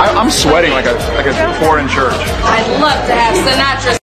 I'm sweating like a whore in church. I'd love to have Sinatra